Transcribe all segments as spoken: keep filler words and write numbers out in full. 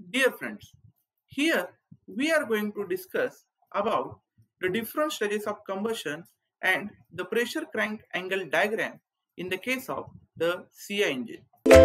Dear friends, here we are going to discuss about the different stages of combustion and the pressure crank angle diagram in the case of the C I engine.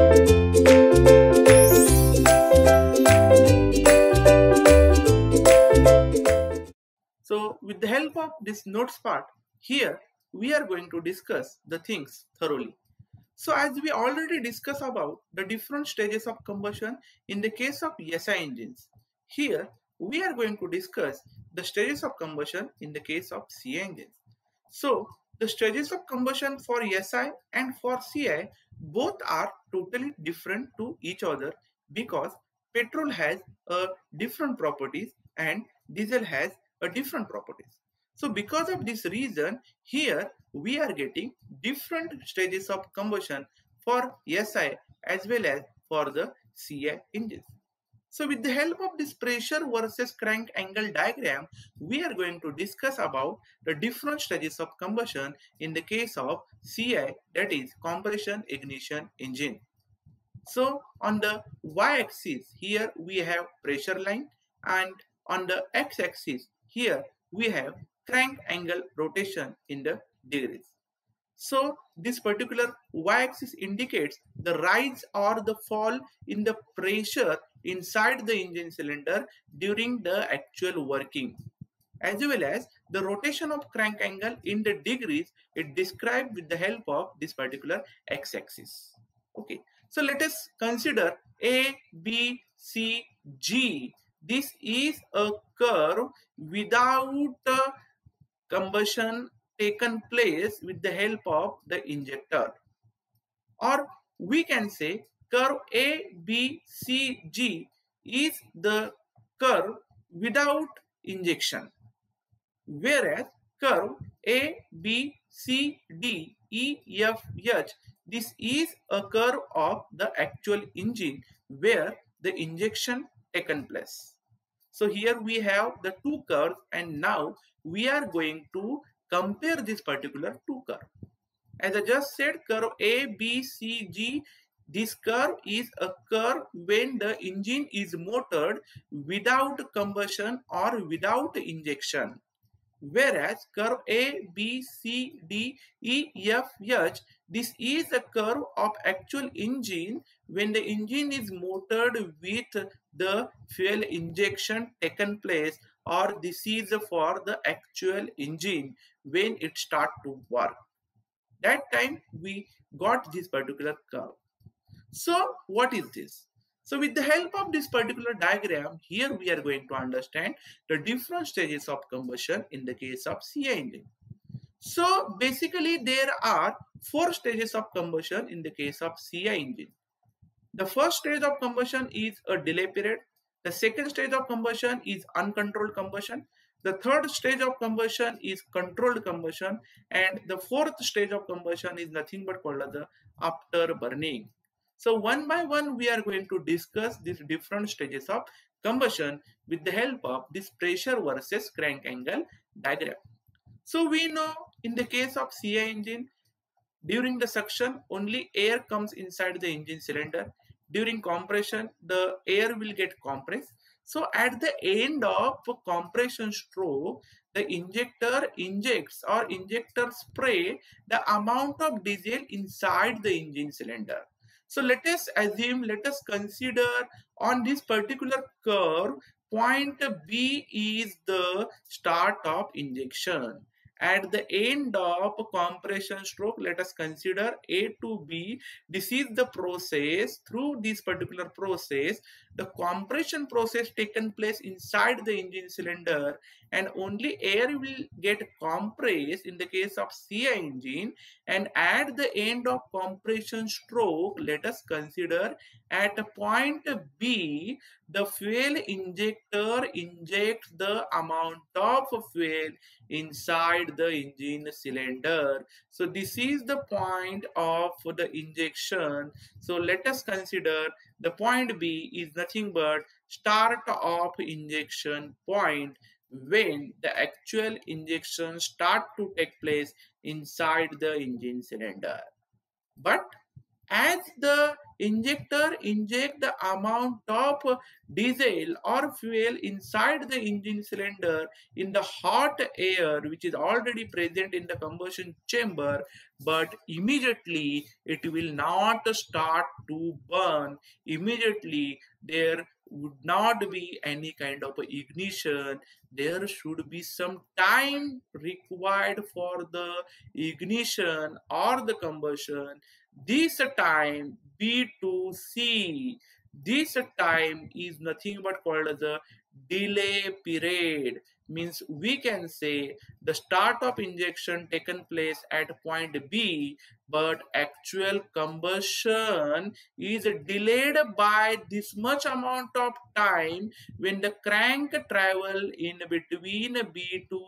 So with the help of this notes part, here we are going to discuss the things thoroughly. So as we already discussed about the different stages of combustion in the case of S I engines, here we are going to discuss the stages of combustion in the case of C I engines. So the stages of combustion for S I and for C I both are totally different to each other because petrol has a different properties and diesel has a different properties. So because of this reason, here we are getting different stages of combustion for S I as well as for the C I engines. So with the help of this pressure versus crank angle diagram, we are going to discuss about the different stages of combustion in the case of C I, that is compression ignition engine. So on the y-axis, here we have pressure line, and on the x-axis, here we have crank angle rotation in the degrees. So this particular y-axis indicates the rise or the fall in the pressure inside the engine cylinder during the actual working, as well as the rotation of crank angle in the degrees is described with the help of this particular x-axis. Okay, so let us consider A, B, C, G. This is a curve without uh, combustion taken place with the help of the injector, or we can say curve A, B, C, G is the curve without injection, whereas curve A, B, C, D, E, F, H, this is a curve of the actual engine where the injection taken place. So here we have the two curves, and now we are going to compare this particular two curve. As I just said, curve A, B, C, G, this curve is a curve when the engine is motored without combustion or without injection. Whereas curve A, B, C, D, E, F, H, this is a curve of actual engine when the engine is motored with the fuel injection taken place, or this is for the actual engine when it start to work. That time we got this particular curve. So what is this? So with the help of this particular diagram, here we are going to understand the different stages of combustion in the case of C I engine. So basically there are four stages of combustion in the case of C I engine. The first stage of combustion is a delay period. The second stage of combustion is uncontrolled combustion. The third stage of combustion is controlled combustion, and the fourth stage of combustion is nothing but called as the after burning. So one by one we are going to discuss these different stages of combustion with the help of this pressure versus crank angle diagram. So we know in the case of C I engine, during the suction only air comes inside the engine cylinder. During compression the air will get compressed. So at the end of compression stroke, the injector injects or injector spray the amount of diesel inside the engine cylinder. So let us assume, let us consider on this particular curve, point B is the start of injection. At the end of compression stroke, let us consider A to B. This is the process. Through this particular process, the compression process taken place inside the engine cylinder, and only air will get compressed in the case of C I engine. And at the end of compression stroke, let us consider at point B, the fuel injector injects the amount of fuel inside the engine cylinder. So this is the point of the injection. So let us consider the point B is nothing but start of injection point, when the actual injection start to take place inside the engine cylinder. But as the injector inject the amount of diesel or fuel inside the engine cylinder in the hot air which is already present in the combustion chamber, but immediately it will not start to burn. Immediately there would not be any kind of ignition. There should be some time required for the ignition or the combustion. This time B two C, this time is nothing but called as a delay period. Means we can say the start of injection taken place at point B, but actual combustion is delayed by this much amount of time when the crank travel in between B to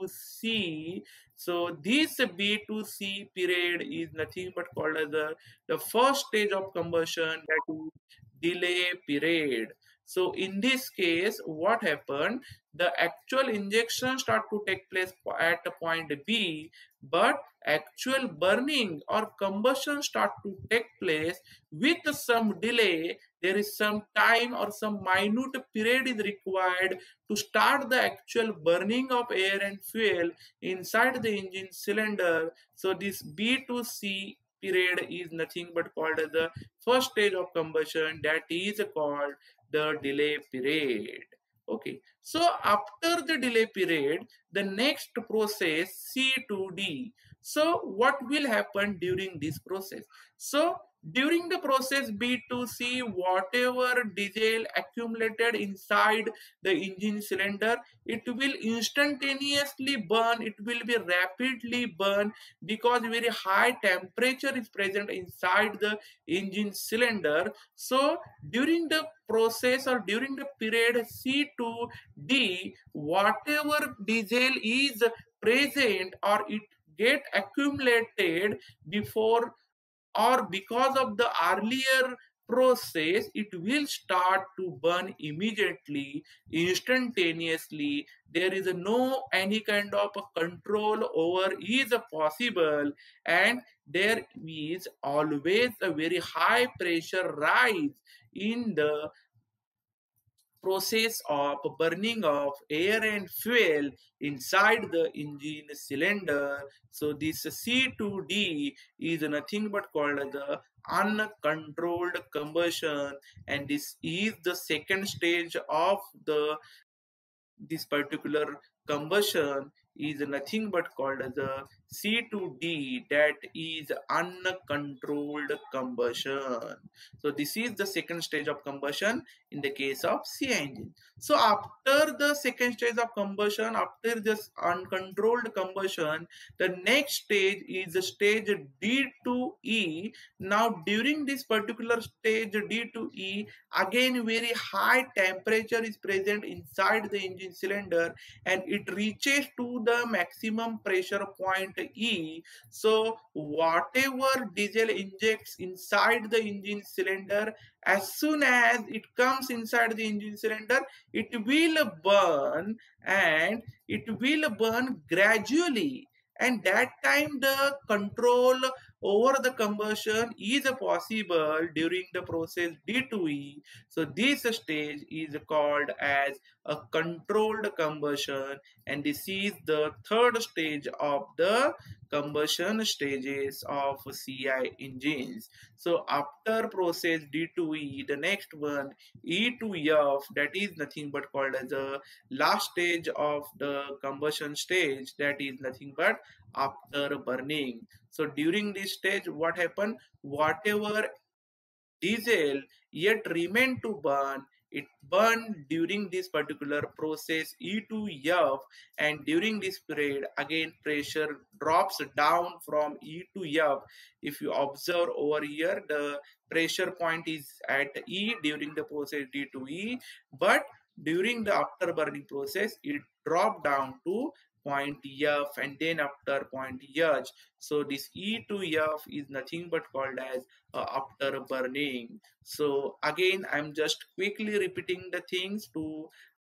C. So this B to C period is nothing but called as the, the first stage of combustion, that is delay period. So in this case, what happened? The actual injection start to take place at point B, but actual burning or combustion start to take place with some delay. There is some time or some minute period is required to start the actual burning of air and fuel inside the engine cylinder. So this B to C period is nothing but called as the first stage of combustion, that is called the delay period. Okay, so after the delay period, the next process C to D. So what will happen during this process? So during the process B to C, whatever diesel accumulated inside the engine cylinder, it will instantaneously burn, it will be rapidly burn, because very high temperature is present inside the engine cylinder. So during the process or during the period C to D, whatever diesel is present or it get accumulated before or because of the earlier process, it will start to burn immediately, instantaneously. There is no any kind of control over is possible, and there is always a very high pressure rise in the process of burning of air and fuel inside the engine cylinder. So this C to D is nothing but called the uncontrolled combustion, and this is the second stage of the this particular combustion is nothing but called as a C to D, that is uncontrolled combustion. So this is the second stage of combustion in the case of C engine. So after the second stage of combustion, after this uncontrolled combustion, the next stage is the stage D to E. Now during this particular stage D to E, again very high temperature is present inside the engine cylinder, and it reaches to the maximum pressure point E. So whatever diesel injects inside the engine cylinder, as soon as it comes inside the engine cylinder, it will burn, and it will burn gradually, and that time the control over the combustion is possible during the process D to E. So this stage is called as a controlled combustion, and this is the third stage of the combustion stages of C I engines. So after process D to E, the next one E to F, that is nothing but called as a last stage of the combustion stage, that is nothing but after burning. So during this stage, what happened? Whatever diesel yet remain to burn, it burned during this particular process E to F, and during this period again pressure drops down from E to F. If you observe over here, the pressure point is at E during the process D to E, but during the after burning process it dropped down to point F, and then after point H. So this E to F is nothing but called as uh, after burning. So again, I'm just quickly repeating the things to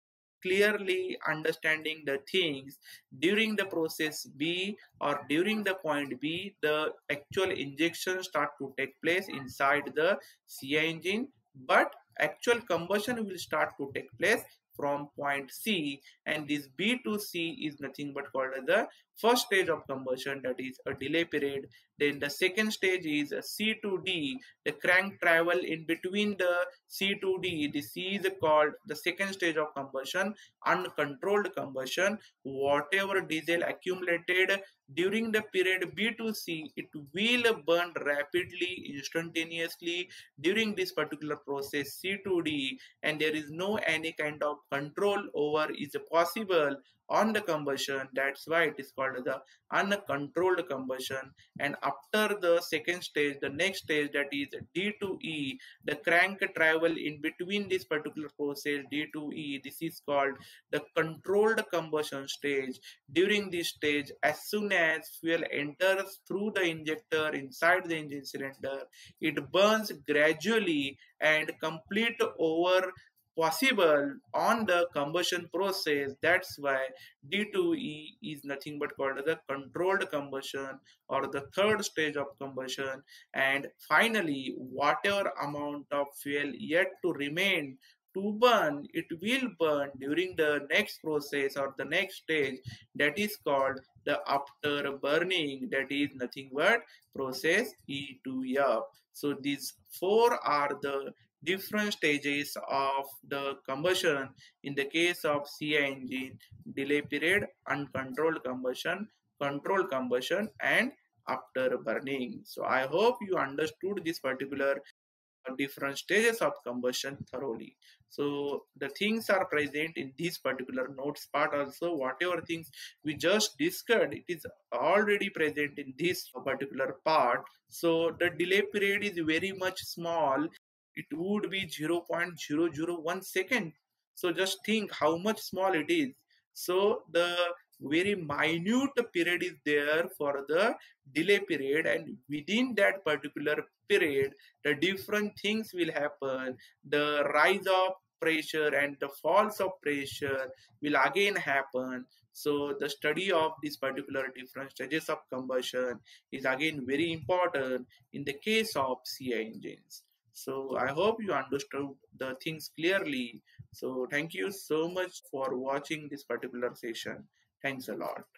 clearly understanding the things during the process B or during the point B, the actual injection start to take place inside the C I engine, but actual combustion will start to take place from point C, and this B to C is nothing but called as the first stage of combustion, that is a delay period. Then the second stage is C to D, the crank travel in between the C to D. This is called the second stage of combustion, uncontrolled combustion. Whatever diesel accumulated during the period B to C, it will burn rapidly, instantaneously during this particular process C to D, and there is no any kind of control over is possible on the combustion. That's why it is called the uncontrolled combustion. And after the second stage, the next stage, that is D to E, the crank travel in between this particular process D to E, this is called the controlled combustion stage. During this stage, as soon as fuel enters through the injector inside the engine cylinder, it burns gradually and complete over possible on the combustion process. That's why D two E is nothing but called the controlled combustion or the third stage of combustion. And finally, whatever amount of fuel yet to remain to burn, it will burn during the next process or the next stage, that is called the after burning, that is nothing but process E to F. So these four are the different stages of the combustion in the case of C I engine: delay period, uncontrolled combustion, controlled combustion, and after burning. So I hope you understood this particular different stages of combustion thoroughly. So the things are present in this particular notes part also. Whatever things we just discussed, it is already present in this particular part. So the delay period is very much small. It would be zero point zero zero one second. So just think how much small it is. So the very minute period is there for the delay period, and within that particular period the different things will happen. The rise of pressure and the falls of pressure will again happen. So the study of this particular different stages of combustion is again very important in the case of C I engines. So I hope you understood the things clearly. So thank you so much for watching this particular session. Thanks a lot.